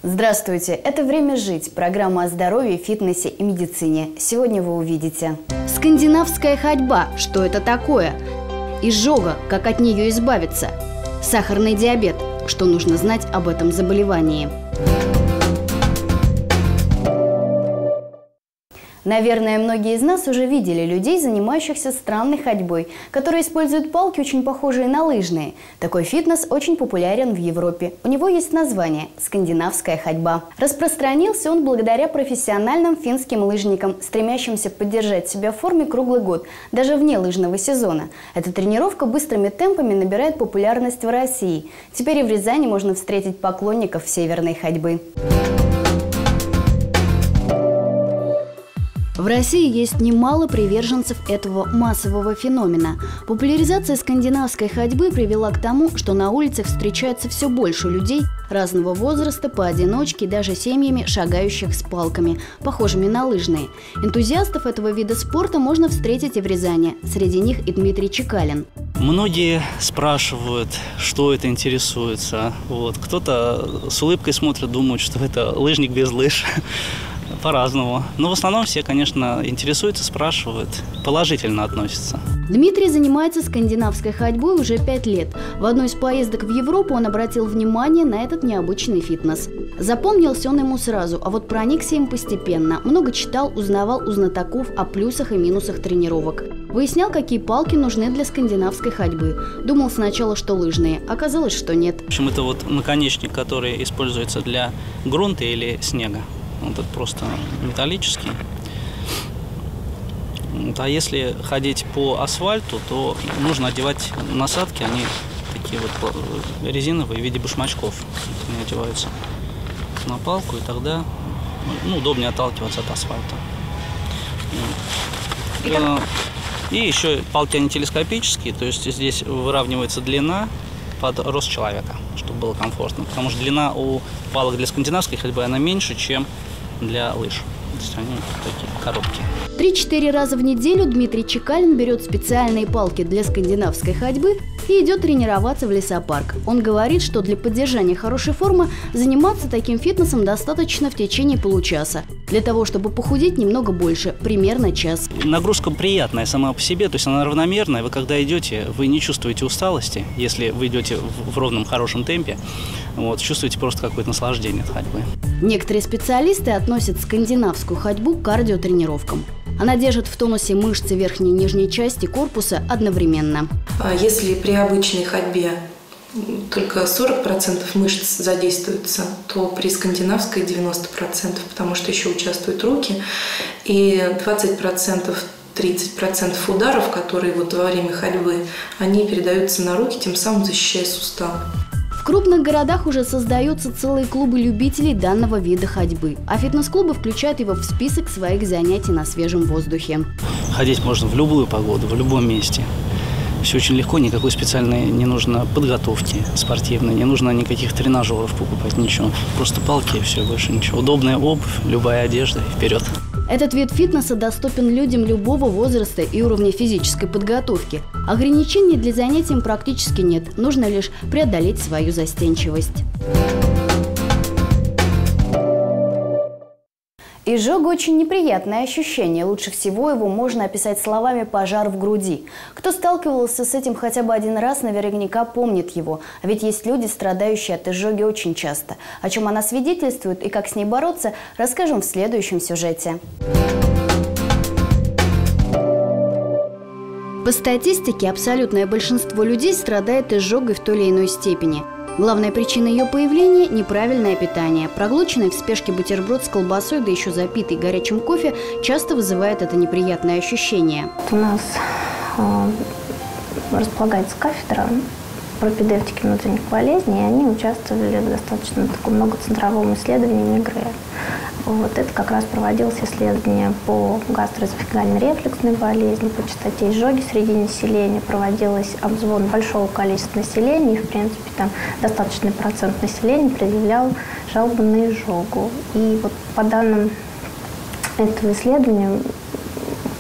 Здравствуйте! Это «Время жить» – программа о здоровье, фитнесе и медицине. Сегодня вы увидите: скандинавская ходьба – что это такое? Изжога – как от нее избавиться? Сахарный диабет – что нужно знать об этом заболевании? Наверное, многие из нас уже видели людей, занимающихся странной ходьбой, которые используют палки, очень похожие на лыжные. Такой фитнес очень популярен в Европе. У него есть название – скандинавская ходьба. Распространился он благодаря профессиональным финским лыжникам, стремящимся поддержать себя в форме круглый год, даже вне лыжного сезона. Эта тренировка быстрыми темпами набирает популярность в России. Теперь и в Рязани можно встретить поклонников северной ходьбы. В России есть немало приверженцев этого массового феномена. Популяризация скандинавской ходьбы привела к тому, что на улицах встречается все больше людей разного возраста, поодиночке и даже семьями, шагающих с палками, похожими на лыжные. Энтузиастов этого вида спорта можно встретить и в Рязани. Среди них и Дмитрий Чекалин. Многие спрашивают, что это, интересуется. Кто-то с улыбкой смотрит, думает, что это лыжник без лыж. По-разному. Но в основном все, конечно, интересуются, спрашивают, положительно относятся. Дмитрий занимается скандинавской ходьбой уже 5 лет. В одной из поездок в Европу он обратил внимание на этот необычный фитнес. Запомнился он ему сразу, а вот проникся им постепенно. Много читал, узнавал у знатоков о плюсах и минусах тренировок. Выяснял, какие палки нужны для скандинавской ходьбы. Думал сначала, что лыжные. Оказалось, что нет. В общем, это наконечник, который используется для грунта или снега. Это просто металлический. А если ходить по асфальту, то нужно одевать насадки. Они такие резиновые в виде башмачков. Они одеваются на палку, и тогда удобнее отталкиваться от асфальта. И еще палки они телескопические, то есть здесь выравнивается длина под рост человека, чтобы было комфортно. Потому что длина у палок для скандинавской ходьбы она меньше, чем для лыж. То есть они такие короткие. 3-4 раза в неделю Дмитрий Чекалин берет специальные палки для скандинавской ходьбы и идет тренироваться в лесопарк. Он говорит, что для поддержания хорошей формы заниматься таким фитнесом достаточно в течение получаса. Для того, чтобы похудеть немного больше, примерно час. Нагрузка приятная сама по себе, то есть она равномерная. Вы когда идете, вы не чувствуете усталости, если вы идете в ровном хорошем темпе. Чувствуете просто какое-то наслаждение от ходьбы. Некоторые специалисты относят скандинавскую ходьбу к кардиотренировкам. Она держит в тонусе мышцы верхней и нижней части корпуса одновременно. Если при обычной ходьбе только 40% мышц задействуются, то при скандинавской 90%, потому что еще участвуют руки, и 20%, 30% ударов, которые во время ходьбы, они передаются на руки, тем самым защищая суставы. В крупных городах уже создаются целые клубы любителей данного вида ходьбы, а фитнес-клубы включают его в список своих занятий на свежем воздухе. Ходить можно в любую погоду, в любом месте. Все очень легко, никакой специальной не нужно подготовки спортивной, не нужно никаких тренажеров покупать, ничего. Просто палки и все, больше ничего. Удобная обувь, любая одежда и вперед. Этот вид фитнеса доступен людям любого возраста и уровня физической подготовки. Ограничений для занятий им практически нет, нужно лишь преодолеть свою застенчивость. Изжога – очень неприятное ощущение. Лучше всего его можно описать словами «пожар в груди». Кто сталкивался с этим хотя бы один раз, наверняка помнит его. А ведь есть люди, страдающие от изжоги очень часто. О чем она свидетельствует и как с ней бороться, расскажем в следующем сюжете. По статистике, абсолютное большинство людей страдает изжогой в той или иной степени. Главная причина ее появления – неправильное питание. Проглоченный в спешке бутерброд с колбасой, да еще запитый горячим кофе, часто вызывает это неприятное ощущение. У нас располагается кафедра пропедевтики внутренних болезней, и они участвовали в достаточно таком многоцентровом исследовании мигры. Это как раз проводилось исследование по гастроэзофагальной рефлюксной болезни, по частоте изжоги среди населения, проводилось обзвон большого количества населения, и, в принципе, там достаточный процент населения предъявлял жалобы на изжогу. И по данным этого исследования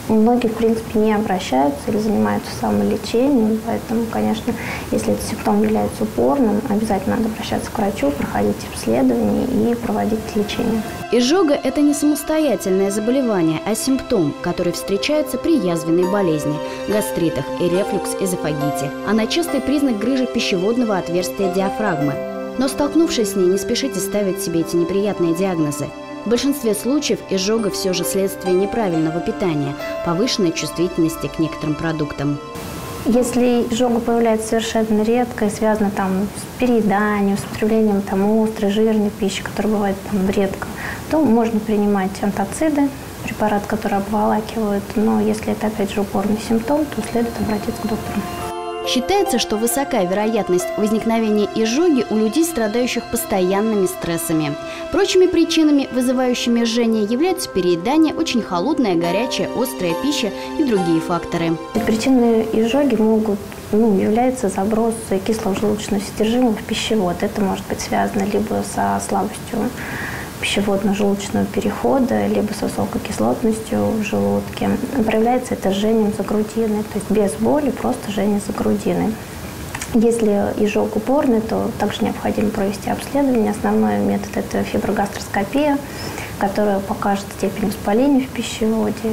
Многие, в принципе, не обращаются или занимаются самолечением, поэтому, конечно, если этот симптом является упорным, обязательно надо обращаться к врачу, проходить обследование и проводить лечение. Изжога – это не самостоятельное заболевание, а симптом, который встречается при язвенной болезни, гастритах и рефлюкс-эзофагите. Она частый признак грыжи пищеводного отверстия диафрагмы. Но, столкнувшись с ней, не спешите ставить себе эти неприятные диагнозы. В большинстве случаев изжога все же следствие неправильного питания, повышенной чувствительности к некоторым продуктам. Если изжога появляется совершенно редко и связана с перееданием, с употреблением острой, жирной пищи, которая бывает редко, то можно принимать антациды, препарат, который обволакивает. Но если это, опять же, упорный симптом, то следует обратиться к доктору. Считается, что высока вероятность возникновения изжоги у людей, страдающих постоянными стрессами. Прочими причинами, вызывающими жжение, являются переедание, очень холодная, горячая, острая пища и другие факторы. Причиной изжоги могут является заброс кислого желудочного содержимого в пищевод. Это может быть связано либо со слабостью пищеводно-желудочного перехода, либо с высокой кислотностью в желудке. Проявляется это жжением за грудиной, то есть без боли, просто жжение за грудиной. Если изжога упорная, то также необходимо провести обследование. Основной метод – это фиброгастроскопия, которая покажет степень воспаления в пищеводе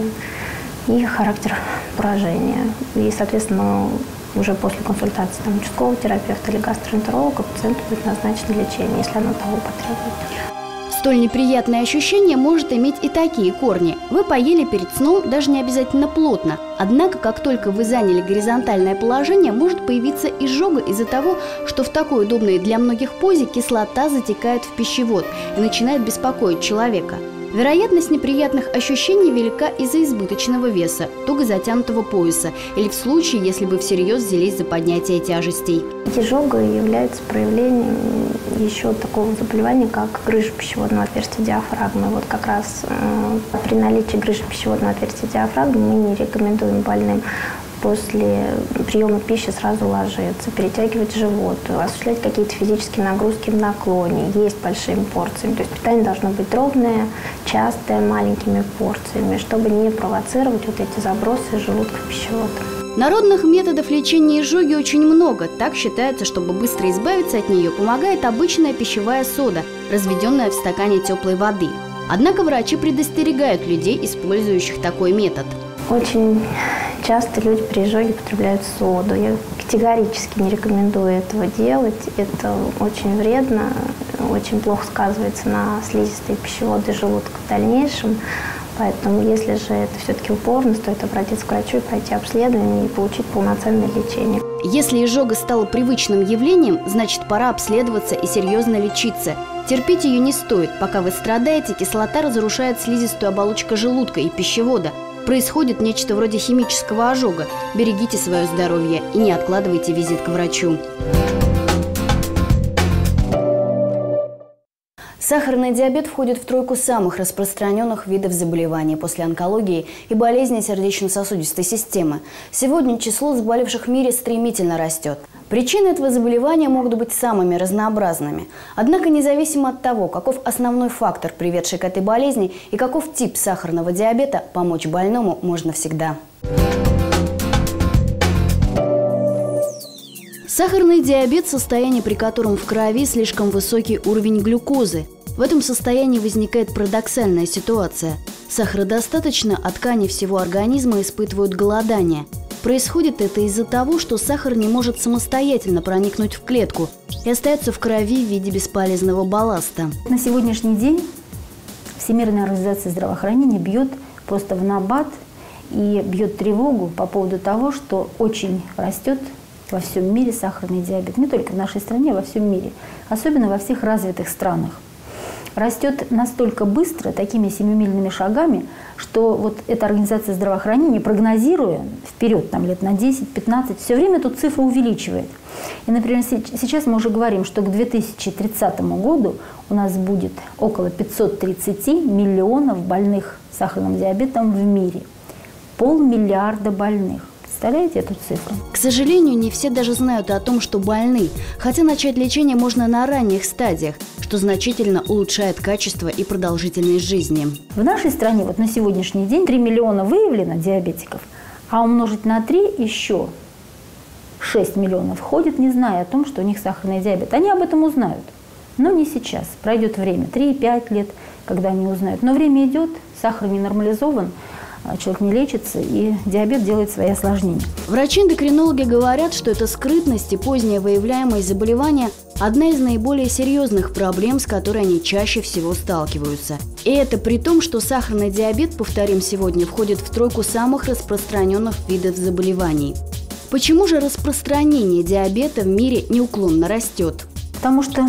и характер поражения. И, соответственно, уже после консультации участкового терапевта или гастроэнтеролога пациенту будет назначено лечение, если оно того потребует. Столь неприятное ощущение может иметь и такие корни. Вы поели перед сном, даже не обязательно плотно. Однако, как только вы заняли горизонтальное положение, может появиться изжога из-за того, что в такой удобной для многих позе кислота затекает в пищевод и начинает беспокоить человека. Вероятность неприятных ощущений велика из-за избыточного веса, туго затянутого пояса или в случае, если вы всерьез взялись за поднятие тяжестей. Изжога является проявлением еще такого заболевания, как грыжа пищеводного отверстия диафрагмы. Вот как раз при наличии грыжи пищеводного отверстия диафрагмы мы не рекомендуем больным после приема пищи сразу ложиться, перетягивать живот, осуществлять какие-то физические нагрузки в наклоне, есть большими порциями. То есть питание должно быть дробное, частое, маленькими порциями, чтобы не провоцировать вот эти забросы желудка в пищевод. Народных методов лечения изжоги очень много. Так считается, чтобы быстро избавиться от нее, помогает обычная пищевая сода, разведенная в стакане теплой воды. Однако врачи предостерегают людей, использующих такой метод. Очень часто люди при изжоге потребляют соду. Я категорически не рекомендую этого делать. Это очень вредно, очень плохо сказывается на слизистой пищевода желудка в дальнейшем. Поэтому, если же это все-таки упорно, стоит обратиться к врачу и пройти обследование и получить полноценное лечение. Если изжога стала привычным явлением, значит, пора обследоваться и серьезно лечиться. Терпеть ее не стоит. Пока вы страдаете, кислота разрушает слизистую оболочку желудка и пищевода. Происходит нечто вроде химического ожога. Берегите свое здоровье и не откладывайте визит к врачу. Сахарный диабет входит в тройку самых распространенных видов заболеваний после онкологии и болезней сердечно-сосудистой системы. Сегодня число заболевших в мире стремительно растет. Причины этого заболевания могут быть самыми разнообразными. Однако, независимо от того, каков основной фактор, приведший к этой болезни, и каков тип сахарного диабета, помочь больному можно всегда. Сахарный диабет – состояние, при котором в крови слишком высокий уровень глюкозы. В этом состоянии возникает парадоксальная ситуация. Сахара достаточно, а ткани всего организма испытывают голодание. Происходит это из-за того, что сахар не может самостоятельно проникнуть в клетку и остается в крови в виде бесполезного балласта. На сегодняшний день Всемирная организация здравоохранения бьет просто в набат и бьет тревогу по поводу того, что очень растет во всем мире сахарный диабет. Не только в нашей стране, а во всем мире. Особенно во всех развитых странах. Растет настолько быстро, такими семимильными шагами, что вот эта организация здравоохранения, прогнозируя вперед, лет на 10-15, все время эту цифру увеличивает. И, например, сейчас мы уже говорим, что к 2030 году у нас будет около 530 миллионов больных сахарным диабетом в мире. 500 миллиарда больных. Представляете эту цифру? К сожалению, не все даже знают о том, что больны. Хотя начать лечение можно на ранних стадиях, что что значительно улучшает качество и продолжительность жизни. В нашей стране вот на сегодняшний день 3 миллиона выявлено диабетиков, а умножить на 3 еще 6 миллионов ходят, не зная о том, что у них сахарный диабет. Они об этом узнают, но не сейчас. Пройдет время, 3-5 лет, когда они узнают. Но время идет, сахар не нормализован, человек не лечится, и диабет делает свои осложнения. Врачи-эндокринологи говорят, что это скрытность и поздняя выявляемость заболевания – одна из наиболее серьезных проблем, с которой они чаще всего сталкиваются. И это при том, что сахарный диабет, повторим сегодня, входит в тройку самых распространенных видов заболеваний. Почему же распространение диабета в мире неуклонно растет? Потому что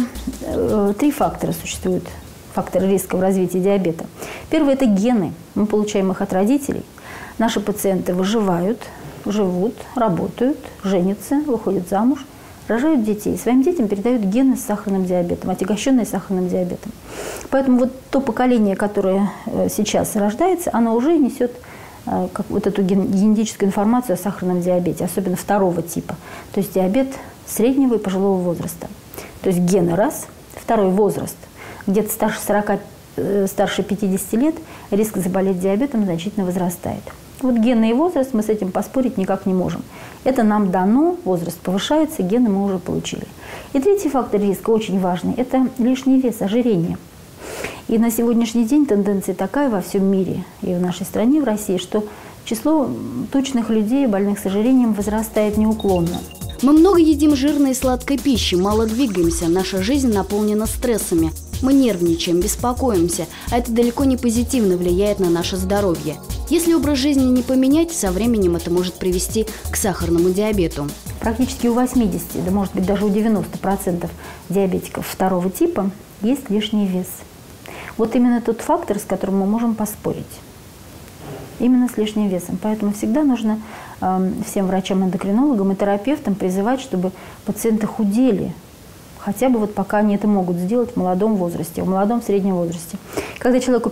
3 фактора существуют. Факторы риска в развитии диабета. Первый – это гены. Мы получаем их от родителей. Наши пациенты выживают, живут, работают, женятся, выходят замуж, рожают детей. Своим детям передают гены с сахарным диабетом, отягощенные сахарным диабетом. Поэтому вот то поколение, которое сейчас рождается, оно уже несет вот эту генетическую информацию о сахарном диабете, особенно 2-го типа. То есть диабет среднего и пожилого возраста. То есть гены раз, 2-й возраст. Где-то старше 50 лет риск заболеть диабетом значительно возрастает. Вот гены и возраст, мы с этим поспорить никак не можем. Это нам дано, возраст повышается, гены мы уже получили. И 3-й фактор риска очень важный – это лишний вес, ожирение. И на сегодняшний день тенденция такая во всем мире, и в нашей стране, в России, что число тучных людей, больных с ожирением, возрастает неуклонно. Мы много едим жирной и сладкой пищи, мало двигаемся, наша жизнь наполнена стрессами. Мы нервничаем, беспокоимся, а это далеко не позитивно влияет на наше здоровье. Если образ жизни не поменять, со временем это может привести к сахарному диабету. Практически у 80, да может быть даже у 90% диабетиков 2-го типа есть лишний вес. Вот именно тот фактор, с которым мы можем поспорить. Именно с лишним весом. Поэтому всегда нужно всем врачам-эндокринологам и терапевтам призывать, чтобы пациенты худели. Хотя бы вот пока они это могут сделать в молодом возрасте, в молодом среднем возрасте. Когда человеку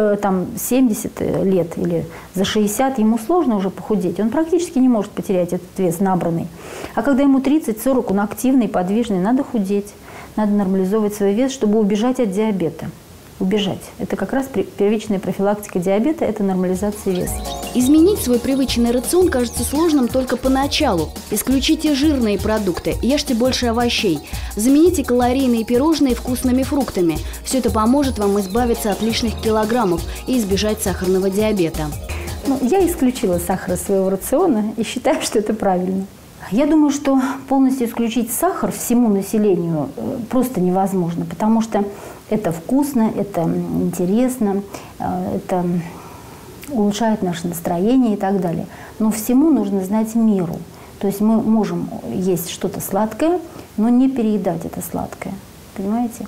70 лет или за 60, ему сложно уже похудеть, он практически не может потерять этот вес набранный. А когда ему 30-40, он активный, подвижный, надо худеть, надо нормализовывать свой вес, чтобы убежать от диабета. Убежать. Это как раз первичная профилактика диабета, это нормализация веса. Изменить свой привычный рацион кажется сложным только поначалу. Исключите жирные продукты, ешьте больше овощей. Замените калорийные пирожные вкусными фруктами. Все это поможет вам избавиться от лишних килограммов и избежать сахарного диабета. Я исключила сахар из своего рациона и считаю, что это правильно. Я думаю, что полностью исключить сахар всему населению просто невозможно, потому что это вкусно, это интересно, это улучшает наше настроение и так далее. Но всему нужно знать меру. То есть мы можем есть что-то сладкое, но не переедать это сладкое. Понимаете?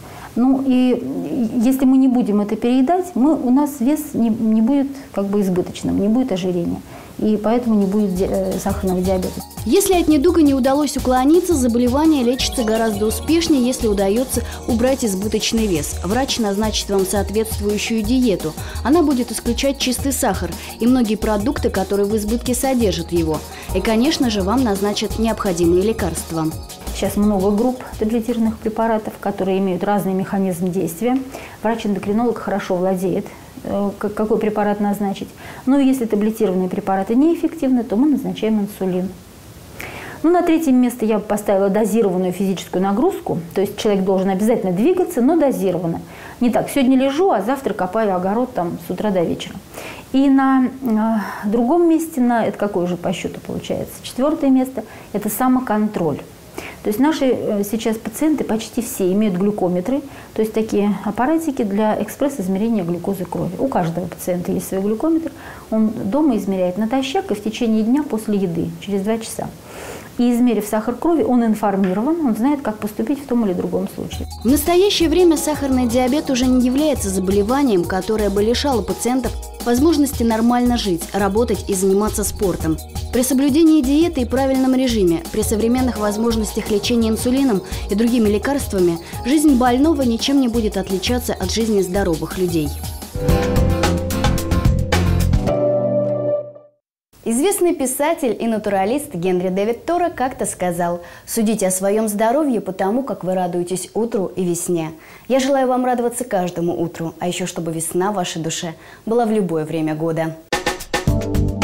И если мы не будем это переедать, у нас вес не будет избыточным, не будет ожирения. И поэтому не будет сахарного диабета. Если от недуга не удалось уклониться, заболевание лечится гораздо успешнее, если удается убрать избыточный вес. Врач назначит вам соответствующую диету. Она будет исключать чистый сахар и многие продукты, которые в избытке содержат его. И, конечно же, вам назначат необходимые лекарства. Сейчас много групп таблетированных препаратов, которые имеют разный механизм действия. Врач-эндокринолог хорошо владеет, какой препарат назначить. Но если таблетированные препараты неэффективны, то мы назначаем инсулин. На 3-е место я бы поставила дозированную физическую нагрузку. То есть человек должен обязательно двигаться, но дозированно. Не так, сегодня лежу, а завтра копаю огород с утра до вечера. И на другом месте, это какое же по счету получается? 4-е место – это самоконтроль. То есть наши сейчас пациенты почти все имеют глюкометры, то есть такие аппаратики для экспресс-измерения глюкозы крови. У каждого пациента есть свой глюкометр, он дома измеряет натощак и в течение дня после еды, через 2 часа. И измерив сахар крови, он информирован, он знает, как поступить в том или другом случае. В настоящее время сахарный диабет уже не является заболеванием, которое бы лишало пациентов возможности нормально жить, работать и заниматься спортом. При соблюдении диеты и правильном режиме, при современных возможностях лечения инсулином и другими лекарствами, жизнь больного ничем не будет отличаться от жизни здоровых людей. Известный писатель и натуралист Генри Дэвид Торо как-то сказал: «Судите о своем здоровье по тому, как вы радуетесь утру и весне». Я желаю вам радоваться каждому утру, а еще чтобы весна в вашей душе была в любое время года.